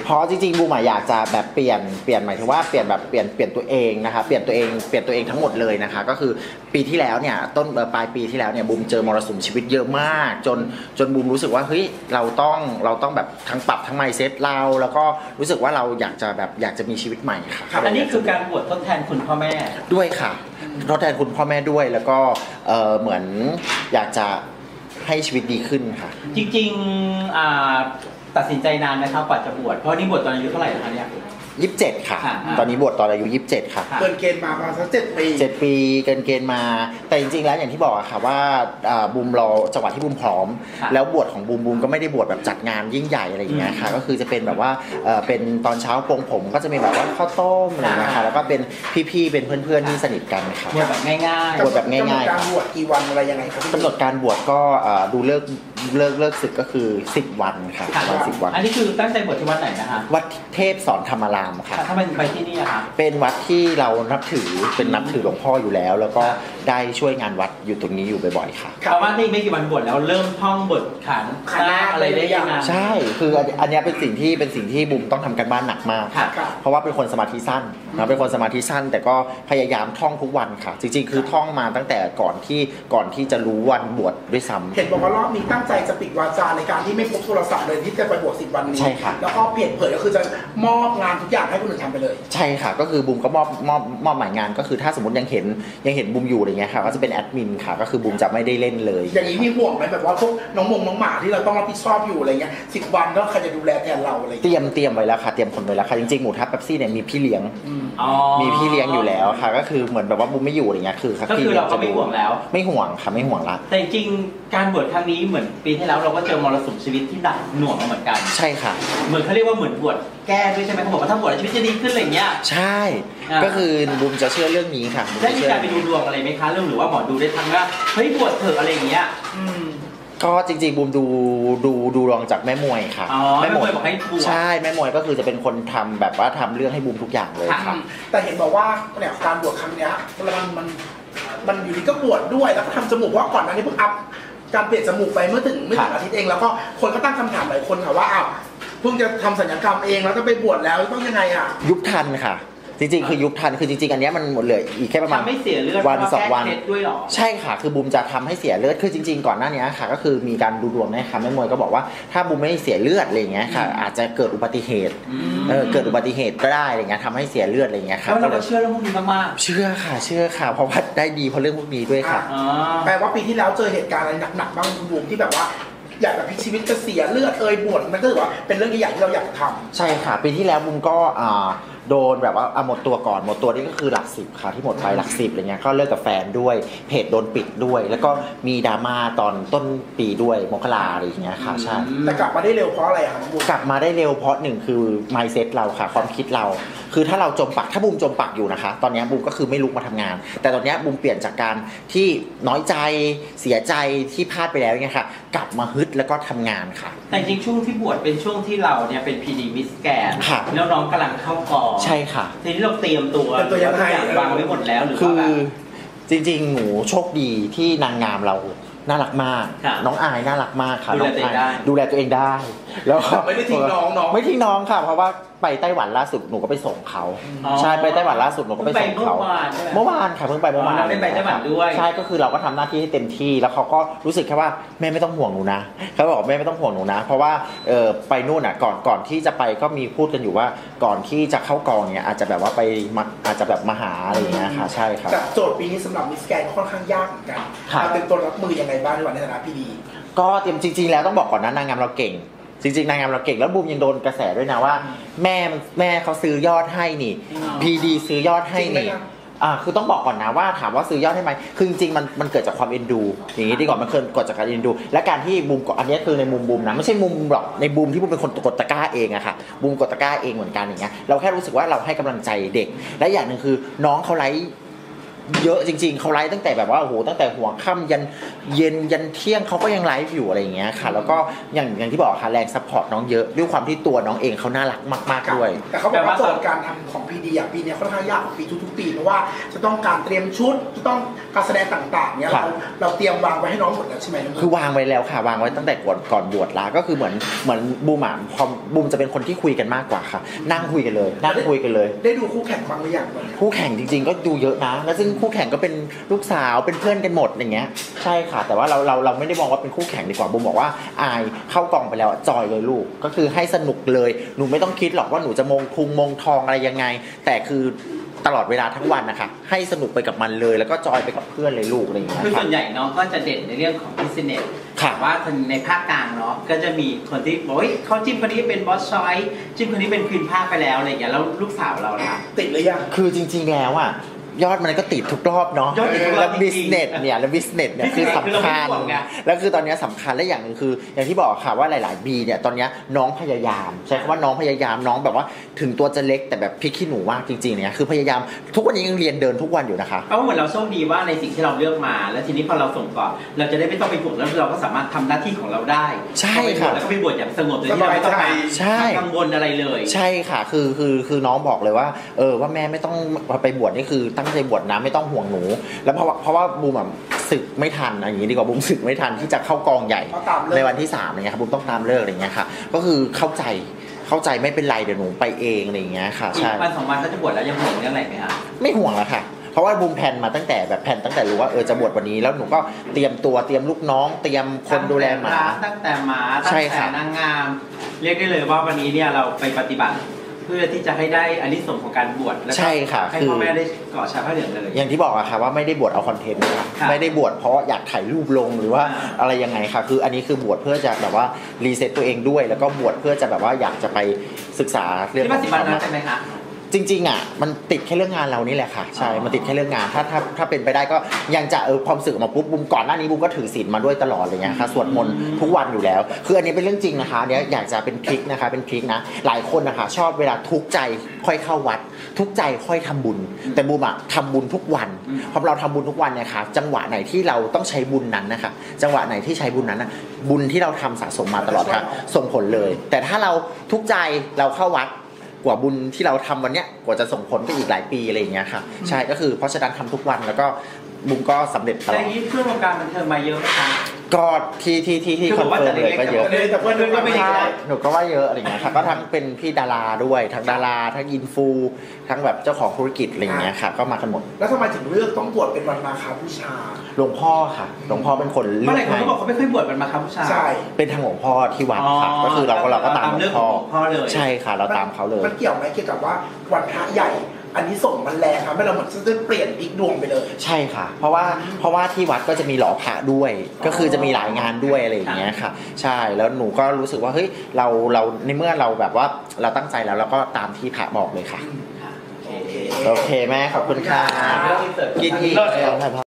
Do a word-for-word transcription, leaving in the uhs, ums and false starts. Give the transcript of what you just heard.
เพราะจริงๆบูมอยากจะแบบเปลี่ยนเปลี่ยนหมายถึงว่าเปลี่ยนแบบเปลี่ยนเปลี่ยนตัวเองนะคะเปลี่ยนตัวเองเปลี่ยนตัวเองทั้งหมดเลยนะคะก็คือปีที่แล้วเนี่ยต้นปลายปีที่แล้วเนี่ยบูมเจอมรสุมชีวิตเยอะมากจนจนบูมรู้สึกว่าเฮ้ยเราต้องเราต้องแบบทั้งปรับทั้ง mindset เราแล้วก็รู้สึกว่าเราอยากจะแบบอยากจะมีชีวิตใหม่ค่ะอันนี้คือการบวชทดแทนคุณพ่อแม่ด้วยค่ะทดแทนคุณพ่อแม่ด้วยแล้วก็เออเหมือนอยากจะให้ชีวิตดีขึ้นค่ะจริงๆตัดสินใจนานไหมครับกว่าจะบวชเพราะนี่บวชตอนอายุเท่าไหร่แล้วคะเนี่ยยี่สิบเจ็ดค่ะตอนนี้บวชตอนอายุยี่สิบเจ็ดค่ะเกินเกณฑ์มาประมาณสักเจ็ดปีเจ็ดปีเกินเกณฑ์มาแต่จริงๆแล้วอย่างที่บอกอะค่ะว่าบูมรอจังหวะที่บูมพร้อมแล้วบวชของบูมบูมก็ไม่ได้บวชแบบจัดงานยิ่งใหญ่อะไรอย่างเงี้ยค่ะก็คือจะเป็นแบบว่าเป็นตอนเช้าปงผมก็จะมีแบบว่าข้าวต้มอะไรนะคะแล้วก็เป็นพี่ๆเป็นเพื่อนๆที่สนิทกันค่ะบวชแบบง่ายๆบวชแบบง่ายๆการบวชกี่วันอะไรยังไงครับกำหนดการบวชก็ดูเลิกเลิกเลิกศึกก็คือสิบวันค่ะวันสิบวันอันนี้คือตั้งใจบวชที่วัดไหนนะคะวัดเทพสอนธรรมารามค่ะทำไมไปที่นี่อะคะเป็นวัดที่เรานับถือเป็นนับถือหลวงพ่ออยู่แล้วแล้วก็ได้ช่วยงานวัดอยู่ตรงนี้อยู่บ่อยๆค่ะเพราะว่านี่ไม่กี่วันบวชแล้วเริ่มท่องบทขันธ์นาคอะไรได้ยังไงใช่คืออันนี้เป็นสิ่งที่เป็นสิ่งที่บุ๋มต้องทำกันบ้านหนักมากเพราะว่าเป็นคนสมาธิสั้นนะเป็นคนสมาธิสั้นแต่ก็พยายามท่องทุกวันค่ะจริงๆคือท่องมาตั้งแต่ก่อนที่ก่อนที่จะรู้วันบวชด้วยซ้ำเห็นบอกว่ารอบนี้ตั้งใจจะปิดวาจาในการที่ไม่พกโทรศัพท์เลยที่จะไปบวชสิบวันนี้ใช่ค่ะแล้วก็เปลี่ยนเผยก็คือจะมอบงานทุกอย่างให้คนอื่นทำไปเลยใช่ค่ะก็คือบุ๋มก็มอบมอบมอบหมายงานก็คือถ้าสมมติยังเห็นยังเห็นบุ๋มอยู่อะไรเงี้ยค่ะก็จะเป็นแอดมินค่ะก็คือบุ๋มจะไม่ได้เล่นเลยอย่างนี้มีห่วงไหมแบบว่าพวกน้องมงน้องหมาที่เราต้องรับผิดชอบอยู่อะไรเงี้ยสิบวันแล้วใครจะดูแลแทนเราอะไรเตรียมเตรียมไว้แล้วค่ะเตรียมคนไว้แล้วค่ะจริงๆหมูทับเป๊ปซี่เนี่ยมีพี่เลี้ยงมีพี่เลี้ยงอยู่แล้วค่ะก็คือเหมือนแบบว่าบุ๋มไม่อยู่อะไรเงี้ยคือก็คือเราก็ไม่ห่วงแล้วไม่ห่วงค่ะไม่ห่วงละแต่จริงการบวชครั้งนี้เหมือนปีที่แล้วเราก็เจอมรสุมชีวิตที่หนักหน่วงมาเหมือนกันใช่ค่ะเหมือนเขาเรียกว่าเหมือนบวชแก้ด้วยใช่ไหมเขาบอกว่าถ้าบวชชีวิตจะดีขึ้นอะไรเงี้ยใช่ก็คือบุ๋มจะเชื่อเรื่องนี้ค่ะได้มีการไปดูดวงอะไรไหมคะเรื่องหรือว่าหมอดูได้ทักว่าเฮ้ยบวชเถอะอะไรอย่างเงี้ยก็จริงๆบูมดูดูดูรองจากแม่มวยค่ะแม่มวยบอกให้บวชใช่แม่มวยก็คือจะเป็นคนทำแบบว่าทำเรื่องให้บูมทุกอย่างเลยค่ะแต่เห็นบอกว่าเนี่ยการบวชครั้งนี้มันมันมันอยู่ดีก็บวชด้วยแล้วก็ทำจมูกว่าก่อนหน้านี้เพิ่งอัพการเปลี่ยนจมูกไปเมื่อถึงไม่ถึงอาทิตย์เองแล้วก็คนก็ตั้งคำถามหลายคนค่ะว่าอ้าวเพิ่งจะทำศัลยกรรมเองแล้วก็ไปบวชแล้วต้องยังไงอ่ะยุบทันค่ะจริงๆคือยุบทันคือจริงๆอันนี้มันหมดเลยอีกแค่ประมาณไม่เสียเลือดวันสองวันด้วยหรอใช่ค่ะคือบูมจะทำให้เสียเลือดคือจริงๆก่อนหน้านี้ค่ะก็คือมีการดูดวงนะคะแม่มวยก็บอกว่าถ้าบูมไม่เสียเลือดอะไรอย่างเงี้ยค่ะอาจจะเกิดอุบัติเหตุเออเกิดอุบัติเหตุก็ได้อะไรเงี้ยทำให้เสียเลือดอะไรเงี้ยค่ะแล้วเราเชื่อเรื่องพวกนี้มากๆเชื่อค่ะเชื่อค่ะเพราะว่าได้ดีเพราะเรื่องพวกนี้ด้วยค่ะแปลว่าปีที่แล้วเจอเหตุการณ์อะไรหนักๆบ้างบูมที่แบบว่าอยากแบบพลิกชีวิตจะเสียเลือดเอ่ยบวชมันก็ถือว่าเป็นเรื่องใหญ่ที่เราอยากทำใช่ค่ะปีที่แล้วบุมก็โดนแบบว่าหมดตัวก่อนหมดตัวนี่ก็คือหลักสิบค่ะที่หมดไปหลักสิบอะไรเงี้ยก็เลิกกับแฟนด้วยเพจโดนปิดด้วยแล้วก็มีดราม่าตอนต้นปีด้วยมกราอะไรอย่างเงี้ยค่ะใช่แต่กลับมาได้เร็วเพราะอะไรครับกลับมาได้เร็วเพราะหนึ่งคือ mindset เราค่ะความคิดเราคือถ้าเราจมปักถ้าบูมจมปักอยู่นะคะตอนนี้บูมก็คือไม่ลุกมาทำงานแต่ตอนนี้บูมเปลี่ยนจากการที่น้อยใจเสียใจที่พลาดไปแล้วเนี่ยค่ะกลับมาฮึดแล้วก็ทำงานค่ะแต่จริงช่วงที่บวชเป็นช่วงที่เราเนี่ยเป็น พี ดี Miss Grand แล้วน้องกำลังเข้ากองใช่ค่ะทีนี้เราเตรียมตัวตัวอย่างวางไว้หมดแล้วหรือคือจริงๆหนูโชคดีที่นางงามเราน่ารักมากน้องอายน่ารักมากค่ะดูแลตัวเองได้ดูแลตัวเองได้แล้วไม่ได้ทิ้งน้องน้องไม่ทิ้งน้องค่ะเพราะว่าไปไต้หวันล่าสุดหนูก็ไปส่งเขาใช่ไปไต้หวันล่าสุดหนูก็ไปส่งเขาเมื่อวานค่ะเพิ่งไปเมื่อวานไปไต้หวันด้วยใช่ก็คือเราก็ทำหน้าที่ให้เต็มที่แล้วเขาก็รู้สึกแค่ว่าแม่ไม่ต้องห่วงหนูนะเขาบอกแม่ไม่ต้องห่วงหนูนะเพราะว่าเออไปนู่นอ่ะก่อนก่อนที่จะไปก็มีพูดกันอยู่ว่าก่อนที่จะเข้ากองเนี่ยอาจจะแบบว่าไปอาจจะแบบมาหาอะไรอย่างเงี้ยค่ะใช่ครับแต่โจทย์ปีนี้สำหรับมิสแกรนด์ค่อนข้างยากเหมือนกันเราเตรียมตัวรับมือยังไงบ้างในวันในฐานะพีดีก็เตรียมจริงๆแล้วต้องบอกก่อนนะนางงามเราเก่งจริงๆนางงามเราเก่งแล้วบูมยังโดนกระแสด้วยนะว่าแม่แม่เขาซื้อยอดให้นี่พีดีซื้อยอดให้นี่อ่าคือต้องบอกก่อนนะว่าถามว่าซื้อยอดให้ไหมคือจริงๆมันมันเกิดจากความเอ็นดูอย่างนี้ดีกว่ามันเกิดจากการเอ็นดูและการที่บูมอันนี้คือในมุมบูมนะไม่ใช่มุมหรอกในบูมที่บูมเป็นคนกดตะกร้าเองอะค่ะบูมกดตะกร้าเองเหมือนกันอย่างเงี้ยเราแค่รู้สึกว่าเราให้กำลังใจเด็กและอย่างหนึ่งคือน้องเขาไลฟ์เยอะจริงๆเขาไลฟ์ตั้งแต่แบบว่าโอ้โหตั้งแต่หัวค่ำยันเย็นยันเที่ยงเขาก็ยังไลฟ์อยู่อะไรอย่างเงี้ยค่ะแล้วก็อย่างอย่างที่บอกค่ะแรงซัพพอร์ตน้องเยอะด้วยความที่ตัวน้องเองเขาน่ารักมากๆด้วยแต่เขาบอกว่าโจทย์การทำของพีดีอ่ะปีนี้ค่อนข้างยากกว่าปีทุกๆปีเพราะว่าจะต้องการเตรียมชุดจะต้องการแสดงต่างๆเนี่ยเราเราเตรียมวางไว้ให้น้องหมดแล้วใช่ไหมคือวางไว้แล้วค่ะวางไว้ตั้งแต่ก่อนก่อนบวชละก็คือเหมือนเหมือนบูมอ่ะพอบูมจะเป็นคนที่คุยกันมากกว่าค่ะนั่งคุยกันเลยนั่งคุยกันเลยได้ดูคู่แข่งบ้างหรือยังคู่แข่งจริงๆก็ดูเยอะนะแล้วซึ่งคู่แข่งก็เป็นลูกสาวเป็นเพื่อนกันหมดอย่างเงี้ยใช่ค่ะแต่ว่าเราเราเราไม่ได้มองว่าเป็นคู่แข่งดีกว่าบูมบอกว่าอายเข้ากองไปแล้วจอยเลยลูกก็คือให้สนุกเลยหนูไม่ต้องคิดหรอกว่าหนูจะมงทุงมงทองอะไรยังไงแต่คือตลอดเวลาทั้งวันนะคะให้สนุกไปกับมันเลยแล้วก็จอยไปกับเพื่อนเลยลูกอะไรอย่างเงี้ยคือส่วนใหญ่น้องก็จะเด่นในเรื่องของบิสเนสค่ะว่าคนในภาคกลางเนาะก็จะมีคนที่บอกว่าเขาจิ้มคนนี้เป็นบอสชอยจิ้มคนนี้เป็นควีนภาคไปแล้วอะไรอย่างเงี้ยแล้วลูกสาวเราล่ะติดหรือยังคือจริงๆแล้วอ่ะยอดมันก็ติดทุกรอบเนาะแล้วบิสเนสเนี่ยแล้วบิสเนสเนี่ยคือสำคัญแล้วคือตอนนี้สำคัญและอย่างหนึ่งคืออย่างที่บอกค่ะว่าหลายๆบีเนี่ยตอนนี้น้องพยายามใช้คำว่าน้องพยายามน้องแบบว่าถึงตัวจะเล็กแต่แบบพริกขี้หนูมากจริงๆเนี่ยคือพยายามทุกวันนี้ยังเรียนเดินทุกวันอยู่นะคะเพราะเหมือนเราโชคดีว่าในสิ่งที่เราเลือกมาแล้วทีนี้พอเราส่งต่อเราจะได้ไม่ต้องไปบวชแล้วเราก็สามารถทำหน้าที่ของเราได้ใช่ค่ะแล้วก็ไปบวชอย่างสงบโดยที่เราไม่ต้องไปกังวลอะไรเลยใช่ค่ะคือคือคือน้องบอกเลยว่าเออว่าแม่ไม่ต้องไปบวชนี่คือตั้งใจบวชนะไม่ต้องห่วงหนูแล้วเพราะว่าเพราะว่าบูมแบบศึกไม่ทันอย่างนี้ดีกว่าบูมศึกไม่ทันที่จะเข้ากองใหญ่ในวันที่สามอะไรเงี้ยครับบูมต้องตามเลิกอะไรเงี้ยค่ะก็คือเข้าใจเข้าใจไม่เป็นไรเดี๋ยวหนูไปเองอะไรเงี้ยค่ะใช่วันสองวันเขาจะบวชแล้วยังห่วงเรื่องอะไรไหมคะไม่ห่วงแล้วค่ะเพราะว่าบูมแพนมาตั้งแต่แบบแพนตั้งแต่รู้ว่าเออจะบวชวันนี้แล้วหนูก็เตรียมตัวเตรียมลูกน้องเตรียมคนดูแลหมาตั้งแต่หมาตั้งแต่นางงามเรียกได้เลยว่าวันนี้เนี่ยเราไปปฏิบัติเพื่อที่จะให้ได้อานิสงส์ของการบวชและใช่ค่ะให้พ่อแม่ได้ก่อชาผ้าเหลืองเลยอย่างที่บอกอะค่ะว่าไม่ได้บวชเอาคอนเทนต์ไม่ได้บวชเพราะอยากถ่ายรูปลงหรือว่าอะไรยังไงค่ะคืออันนี้คือบวชเพื่อจะแบบว่ารีเซ็ตตัวเองด้วยแล้วก็บวชเพื่อจะแบบว่าอยากจะไปศึกษาเรื่องของธรรมะใช่ไหมคะจริงๆอ่ะมันติดแค่เรื่องงานเรานี่แหละค่ะใช่มันติดแค่เรื่องงานถ้าถ้าถ้าเป็นไปได้ก็ยังจะเออความสึกมาปุ๊บบุมก่อนหน้านี้บุมก็ถือศีลมาด้วยตลอดอะไรเงี้ยค่ะสวดมนต์ทุกวันอยู่แล้วคืออันนี้เป็นเรื่องจริงนะคะเนี้ยอยากจะเป็นทริคนะคะเป็นทริคนะหลายคนนะคะชอบเวลาทุกข์ใจค่อยเข้าวัดทุกข์ใจค่อยทำบุญแต่บุมอะทำบุญทุกวันพอเราทำบุญทุกวันเนี่ยค่ะจังหวะไหนที่เราต้องใช้บุญนั้นนะคะจังหวะไหนที่ใช้บุญนั้นนะบุญที่เราทำสะสมมาตลอดค่ะส่งผลเลยแต่ถ้าเราทุกข์ใจเราเข้าวัดกว่าบุญที่เราทำวันเนี้ยกว่าจะส่งผลไปอีกหลายปีอะไรอย่างเงี้ยค่ะใช่ก็คือเพราะฉะนั้นทำทุกวันแล้วก็บุญก็สำเร็จตลอดอย่างนี้เพื่อนวงการบันเทิงมาเยอะไหมคะก็ที่ที่ที่ที่คอนเฟิร์มเลยก็เยอะแต่เพื่อนก็ไม่ได้หนูก็ว่าเยอะอะไรเงี้ยค่ะก็ทั้งเป็นพี่ดาราด้วยทั้งดาราทั้งอินฟูทั้งแบบเจ้าของธุรกิจอะไรเงี้ยค่ะก็มากันหมดแล้วทำไมถึงเลือกต้องบวชเป็นวันมาฆบูชาหลวงพ่อค่ะหลวงพ่อเป็นคนเลือกให้เมื่อไหร่เขาบอกเขาไม่เคยบวชเป็นมาฆบูชาใช่เป็นทางหลวงพ่อที่วัดค่ะก็คือเราก็เราก็ตามหลวงพ่อเลยใช่ค่ะเราตามเขาเลยมันเกี่ยวไหมเกี่ยวกับว่าวันพระใหญ่อันนี้ส่งมันแรงครับไม่เราเหมือนจะเปลี่ยนอีกดวงไปเลยใช่ค่ะเพราะว่าเพราะว่าที่วัดก็จะมีหล่อพระด้วยก็คือจะมีหลายงานด้วยอะไรอย่างเงี้ยค่ะใช่แล้วหนูก็รู้สึกว่าเฮ้ยเราเราในเมื่อเราแบบว่าเราตั้งใจแล้วเราก็ตามที่พระบอกเลยค่ะโอเคแม่ขอบคุณค่ะกินที่